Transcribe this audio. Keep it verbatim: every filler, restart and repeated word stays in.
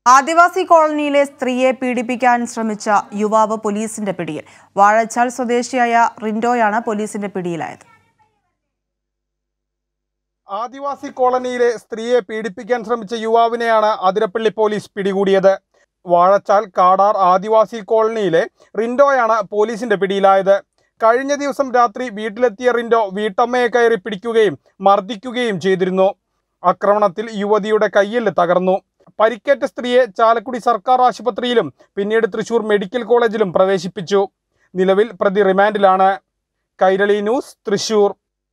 ആദിവാസി കോളനിയിലെ സ്ത്രീയെ പീഡിപ്പിക്കാൻ ശ്രമിച്ച യുവാവ് പോലീസിന്റെ പിടിയിൽ. വാഴച്ചാൽ സ്വദേശിയായ റിൻഡോയാണ് പോലീസിന്റെ പിടിയിലായത്. ആദിവാസി കോളനിയിലെ സ്ത്രീയെ പീഡിപ്പിക്കാൻ ശ്രമിച്ച യുവാവിനെയാണ് അതിരപ്പള്ളി പോലീസ് പിടികൂടിയത്. വാഴച്ചാൽ കാടാർ ആദിവാസി കോളനിയിലെ റിൻഡോയാണ് പോലീസിന്റെ പിടിയിലായത്. കഴിഞ്ഞ ദിവസം രാത്രി വീട്ടിലെത്തിയ റിൻഡോ വീട്ടമ്മയെ കയറി പിടിക്കുകയും മർദ്ദിക്കുകയും ചെയ്തിരുന്നു. ആക്രമണത്തിൽ യുവതിയുടെ കയ്യെല്ല് തകർന്നു. പരിക്കേറ്റ സ്ത്രീയെ ചാലക്കുടി സർക്കാർ ആശുപത്രിയിലും പിന്നീട് തൃശൂർ മെഡിക്കൽ കോളേജിലും പ്രവേശിപ്പിച്ചു. നിലവിൽ പ്രതി റിമാൻഡിലാണ്. കൈരളി ന്യൂസ്, തൃശൂർ.